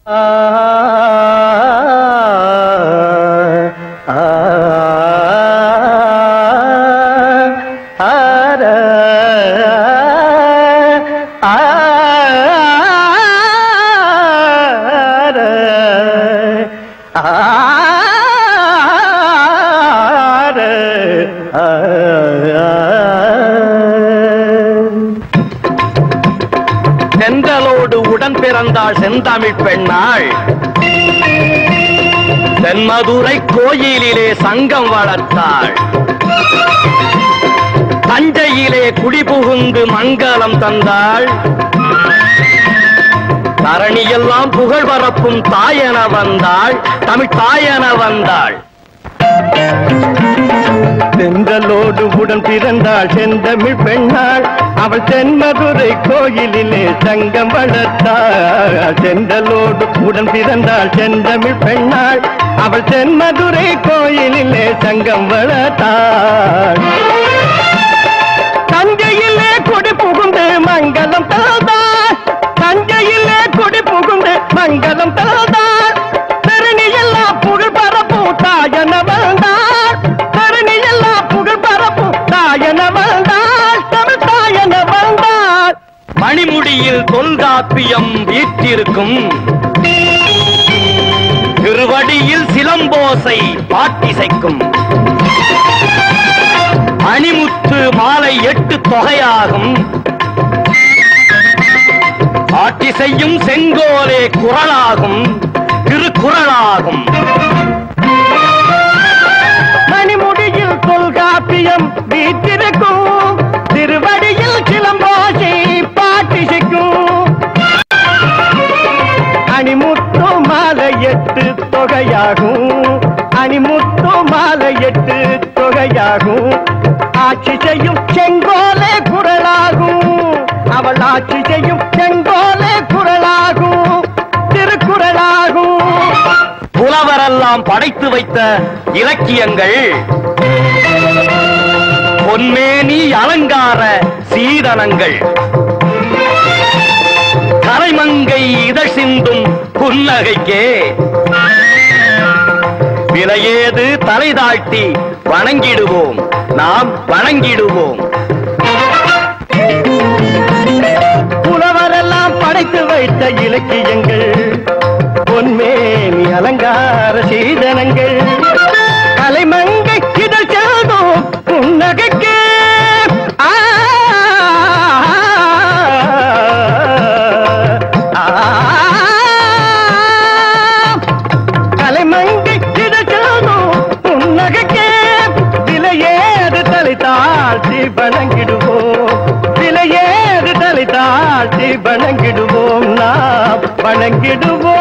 செந்தலோடு உடன் பிறந்தாள் செந்தமிழ் பெண்ணாள் தென்மதுரை கோயிலிலே சங்கம் வளர்த்தாள் தஞ்சையிலே குடிபுகுந்து மங்களம் தந்தாள் தரணியெல்லாம் புகழ் பரப்பும் தாயென வந்தாள் தமிழ் தாயென வந்தாள் செந்தலோடு உடன் பிறந்தாள் செந்தமிழ் பெண்ணாள் அவள் தென்மதுரை கோயிலிலே சங்கம் வளர்த்தாள் செந்தலோடு உடன் பிறந்தாள் செந்தமிழ் பெண்ணாள் அவள் தென்மதுரை கோயிலிலே சங்கம் வளர்த்தாள் தஞ்சையிலே குடி புகுந்து மங்களம் தந்தாள் தஞ்சையிலே குடி புகுந்து மங்களம் தந்தாள் தரணியெல்லாம் புகழ் பரப்பும் தாயென வந்தாள் தரணியெல்லாம் புகழ் பரப்பும் தாயென வந்தாள் தமிழ் தாயென வந்தாள் மணிமுடியில் தொல்காப்பியம் வீற்றிருக்கும் திருவடியில் சிலம்போசை பாட்டிசைக்கும் அணிமுத்து மாலை 8 தொகையாகும் ஆட்சி செய்யும் செங்கோலே குரலாகும் திருக்குறளாகும் மணிமுடியில் தொல்காப்பியம் வீற்றிருக்கும் திருவடியில் சிலம்போசை பாட்டிசைக்கும் அணிமுத்து மாலை 8 தொகையாகும் அணிமுத்து மாலை 8 தொகையாகும் ஆட்சி செய்யும் செங்கோலே குரலாகும் அவள் ஆட்சி செய்யும் செங்கோலே குரலாகும் திருக்குறளாகும் புலவரெல்லாம் படைத்து வைத்த இலக்கியங்கள் பொன்மேனி அலங்கார சீதனங்கள் கரைமங்கை இதழ் சிந்தும் புன்னகைக்கே விலையேது தலை தாழ்த்தி வணங்கிடுவோம் நாம் வணங்கிடுவோம் புலவரெல்லாம் படைத்து வைத்த இலக்கியங்கள் பொன்மேனி அலங்கார சீதனங்கள் கலைமங்கை இதழ் செல்வோம் புன்னகைக்கே கலைமங்கை இதழ் செல்வோம் புன்னகைக்கே விலையேது தலை தாழ்த்தி வணங்கிடுவோம் விலையேது தலை தாழ்த்தி வணங்கிடுவோம் நாம் வணங்கிடுவோம்